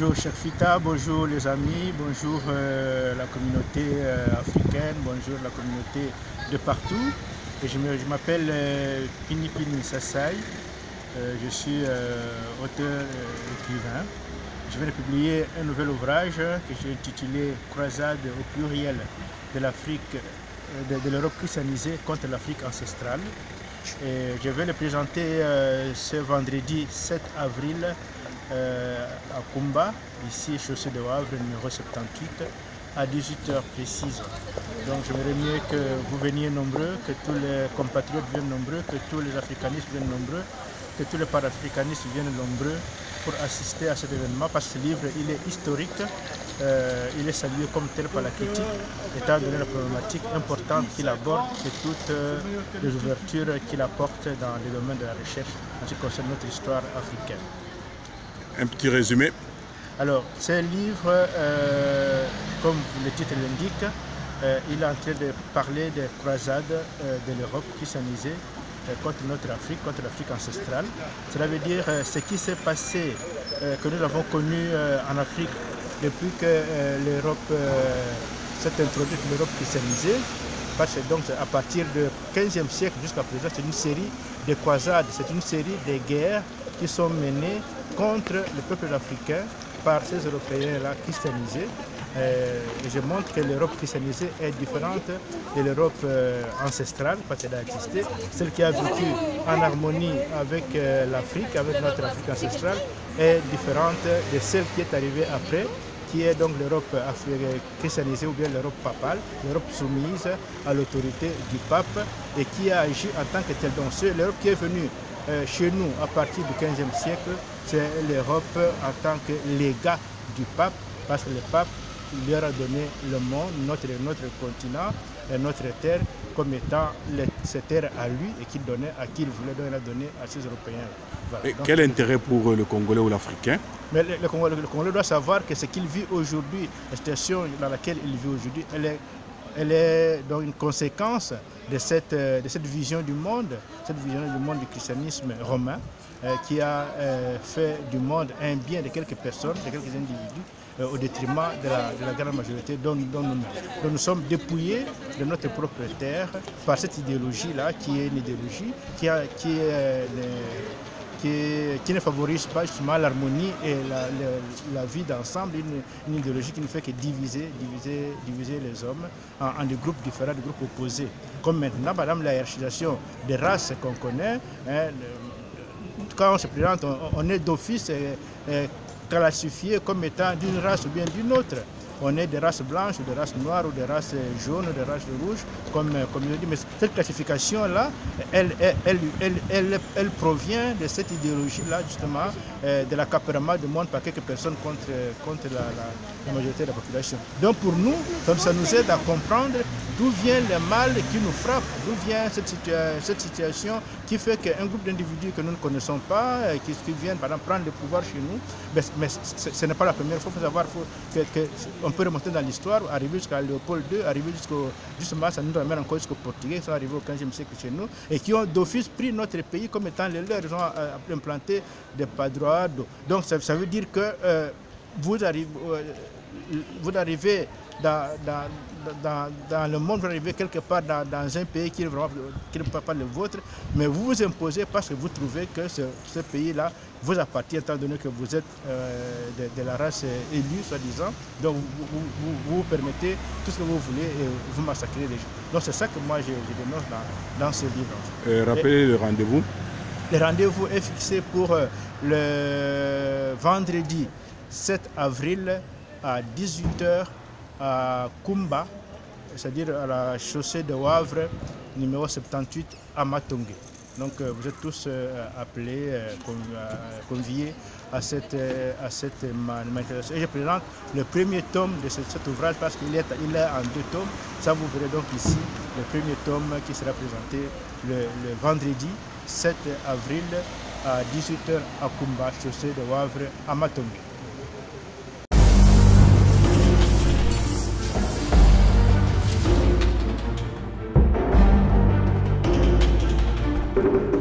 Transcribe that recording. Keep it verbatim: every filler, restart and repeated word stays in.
Bonjour cher Fita, bonjour les amis, bonjour euh, la communauté euh, africaine, bonjour la communauté de partout. Et je m'appelle euh, Pini Pini Sassai, euh, je suis euh, auteur euh, écrivain. Je viens de publier un nouvel ouvrage que j'ai intitulé Croisade au pluriel de l'Afrique, de, de l'Europe christianisée contre l'Afrique ancestrale. Et je vais le présenter euh, ce vendredi sept avril euh, à Kumba, ici chaussée de Wavre, numéro soixante-dix-huit, à dix-huit heures précises. Donc j'aimerais mieux que vous veniez nombreux, que tous les compatriotes viennent nombreux, que tous les africanistes viennent nombreux, que tous les panafricanistes viennent nombreux pour assister à cet événement, parce que ce livre il est historique, euh, il est salué comme tel par la critique, étant donné la problématique importante qu'il aborde et toutes euh, les ouvertures qu'il apporte dans les domaines de la recherche en ce qui concerne notre histoire africaine. Un petit résumé. Alors, ce livre, euh, comme le titre l'indique, euh, il est en train de parler des croisades euh, de l'Europe christianisée euh, contre notre Afrique, contre l'Afrique ancestrale. Cela veut dire euh, ce qui s'est passé, euh, que nous avons connu euh, en Afrique depuis que euh, l'Europe euh, s'est introduite, l'Europe christianisée. Parce que donc à partir du quinzième siècle jusqu'à présent, c'est une série de croisades, c'est une série de guerres qui sont menées contre le peuple africain par ces Européens-là christianisés. Euh, et je montre que l'Europe christianisée est différente de l'Europe euh, ancestrale, parce qu'elle a existé. Celle qui a vécu en harmonie avec euh, l'Afrique, avec notre Afrique ancestrale, est différente de celle qui est arrivée après, qui est donc l'Europe christianisée ou bien l'Europe papale, l'Europe soumise à l'autorité du pape et qui a agi en tant que tel. Donc l'Europe qui est venue euh, chez nous à partir du quinzième siècle, c'est l'Europe en tant que légat du pape, parce que le pape leur a donné le monde, notre, notre continent et notre terre comme étant les, ces terres à lui et qu'il donnait à qui il voulait, donc il a donné à ces Européens. Voilà. Et donc, quel intérêt pour le Congolais ou l'Africain? Mais le, le, Congolais, le Congolais doit savoir que ce qu'il vit aujourd'hui, la situation dans laquelle il vit aujourd'hui, elle est, elle est donc une conséquence de cette, de cette vision du monde, cette vision du monde du christianisme romain, euh, qui a euh, fait du monde un bien de quelques personnes, de quelques individus, euh, au détriment de la, de la grande majorité dont, dont nous, dont nous sommes dépouillés de notre propre terre par cette idéologie-là, qui est une idéologie qui, a, qui est... Euh, Qui, qui ne favorise pas justement l'harmonie et la, la, la vie d'ensemble, une, une idéologie qui ne fait que diviser, diviser, diviser les hommes en, en des groupes différents, des groupes opposés. Comme maintenant, par exemple, la hiérarchisation des races qu'on connaît, hein, quand on se présente, on, on est d'office classifié comme étant d'une race ou bien d'une autre. On est des races blanches, ou des races noires, ou des races jaunes, ou des races rouges, comme, comme je dis. Mais cette classification-là, elle, elle, elle, elle, elle, elle provient de cette idéologie-là, justement, euh, de l'accaparement du monde par quelques personnes contre, contre la, la, la majorité de la population. Donc pour nous, comme ça nous aide à comprendre d'où vient le mal qui nous frappe, d'où vient cette, situa cette situation qui fait qu'un groupe d'individus que nous ne connaissons pas, qui, qui viennent par exemple prendre le pouvoir chez nous, mais, mais ce n'est pas la première fois. Il faut savoir faut que, que on peut remonter dans l'histoire, arriver jusqu'à Léopold deux, arriver jusqu'au, justement, ça nous ramène encore jusqu'au Portugais, qui sont arrivés au quinzième siècle chez nous, et qui ont d'office pris notre pays comme étant les leurs. Ils ont euh, implanté des padroades. Donc ça, ça veut dire que euh, vous, arrivez, euh, vous arrivez dans, dans, dans, dans le monde, vous arrivez quelque part dans, dans un pays qui n'est vraiment qui n'est pas, pas le vôtre, mais vous vous imposez parce que vous trouvez que ce, ce pays-là vous appartient, étant donné que vous êtes euh, de, de la race élue, soi-disant. Donc vous vous, vous vous permettez tout ce que vous voulez et vous massacrez les gens. Donc c'est ça que moi je, je dénonce dans, dans ce livre. Euh, rappelez et, le rendez-vous. Le rendez-vous est fixé pour euh, le vendredi sept avril à dix-huit heures à Kumba, c'est-à-dire à la chaussée de Wavre, numéro soixante-dix-huit à Matongé. Donc euh, vous êtes tous euh, appelés, euh, conviés à cette, euh, à cette manifestation. Et je présente le premier tome de ce, cet ouvrage parce qu'il est, il est en deux tomes. Ça vous verrez donc ici le premier tome qui sera présenté le, le vendredi sept avril à dix-huit heures à Kumba, chaussée de Wavre à Matongé. Thank you.